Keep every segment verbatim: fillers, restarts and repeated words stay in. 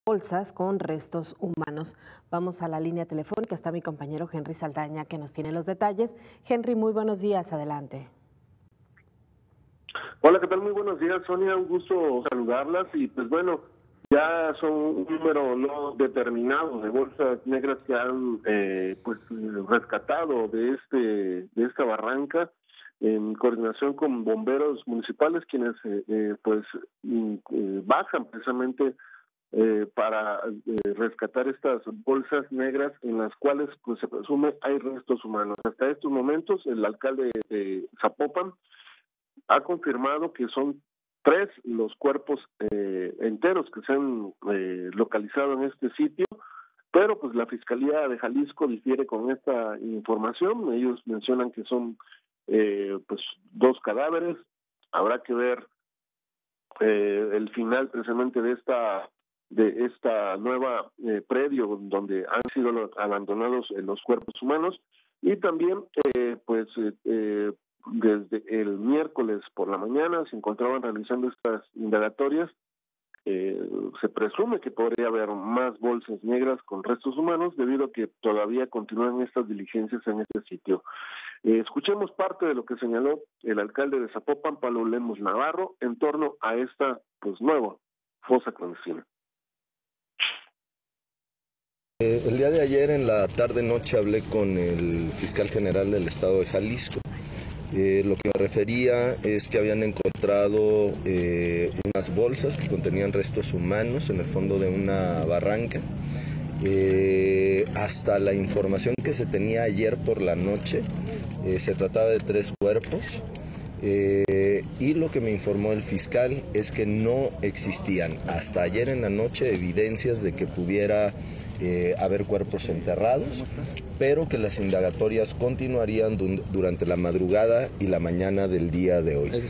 bolsas con restos humanos. Vamos a la línea telefónica, está mi compañero Henry Saldaña que nos tiene los detalles. Henry, muy buenos días, adelante. Hola, ¿qué tal? Muy buenos días, Sonia, un gusto saludarlas y pues bueno, ya son un número no determinado de bolsas negras que han eh, pues rescatado de este de esta barranca en coordinación con bomberos municipales quienes eh, eh, pues eh, bajan precisamente eh, para eh, rescatar estas bolsas negras en las cuales pues se presume hay restos humanos. Hasta estos momentos el alcalde de Zapopan ha confirmado que son tres los cuerpos eh, enteros que se han eh, localizado en este sitio, pero pues la Fiscalía de Jalisco difiere con esta información. Ellos mencionan que son eh, pues dos cadáveres. Habrá que ver eh, el final precisamente de esta de esta nueva eh, predio donde han sido abandonados eh, los cuerpos humanos y también eh, pues eh, eh, desde el miércoles por la mañana se encontraban realizando estas indagatorias. Eh, se presume que podría haber más bolsas negras con restos humanos debido a que todavía continúan estas diligencias en este sitio. Eh, escuchemos parte de lo que señaló el alcalde de Zapopan, Pablo Lemos Navarro, en torno a esta pues nueva fosa clandestina. Eh, el día de ayer en la tarde-noche hablé con el fiscal general del estado de Jalisco. Eh, lo que me refería es que habían encontrado eh, unas bolsas que contenían restos humanos en el fondo de una barranca. Eh, hasta la información que se tenía ayer por la noche, eh, se trataba de tres cuerpos. Eh, y lo que me informó el fiscal es que no existían hasta ayer en la noche evidencias de que pudiera eh, haber cuerpos enterrados, pero que las indagatorias continuarían durante la madrugada y la mañana del día de hoy.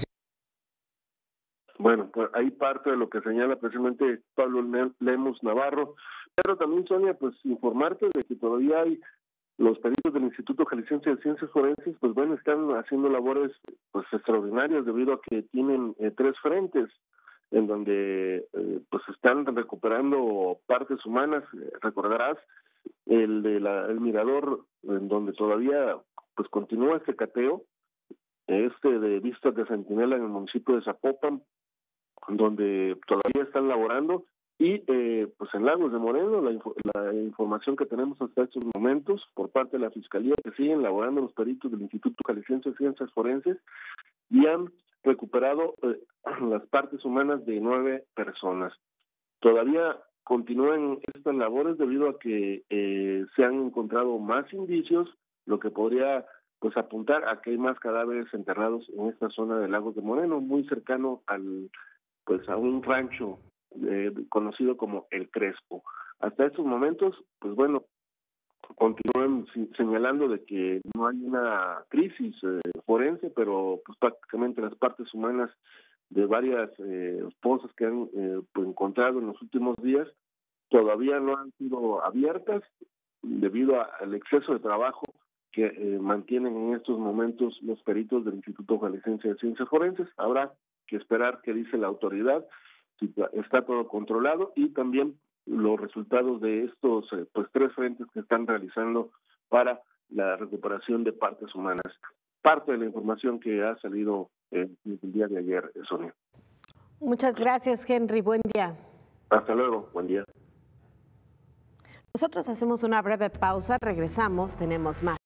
Bueno, pues ahí parte de lo que señala precisamente Pablo Lemos Navarro, pero también, Sonia, pues informarte de que todavía hay los peritos del Instituto Jalisciense de Ciencias Forenses, pues bueno, están haciendo labores pues extraordinarias debido a que tienen eh, tres frentes en donde eh, pues están recuperando partes humanas. Eh, recordarás el de la, el mirador en donde todavía pues continúa este cateo, este de Vistas de Centinela en el municipio de Zapopan, donde todavía están laborando. Y eh, pues en Lagos de Moreno, la, info, la información que tenemos hasta estos momentos por parte de la Fiscalía, que siguen laborando los peritos del Instituto Jalisciense de Ciencias Forenses y han recuperado eh, las partes humanas de nueve personas. Todavía continúan estas labores debido a que eh, se han encontrado más indicios, lo que podría pues apuntar a que hay más cadáveres enterrados en esta zona de Lagos de Moreno, muy cercano al pues a un rancho Eh, conocido como El Crespo. Hasta estos momentos, pues bueno, continúan señalando de que no hay una crisis eh, forense, pero pues prácticamente las partes humanas de varias eh, fosas que han eh, pues, encontrado en los últimos días todavía no han sido abiertas debido a, al exceso de trabajo que eh, mantienen en estos momentos los peritos del Instituto Jalisciense de Ciencias Forenses. Habrá que esperar qué dice la autoridad, si está todo controlado, y también los resultados de estos eh, pues tres frentes que están realizando para la recuperación de partes humanas. Parte de la información que ha salido eh, el día de ayer, Sonia. Muchas gracias, Henry. Buen día. Hasta luego. Buen día. Nosotros hacemos una breve pausa, regresamos, tenemos más.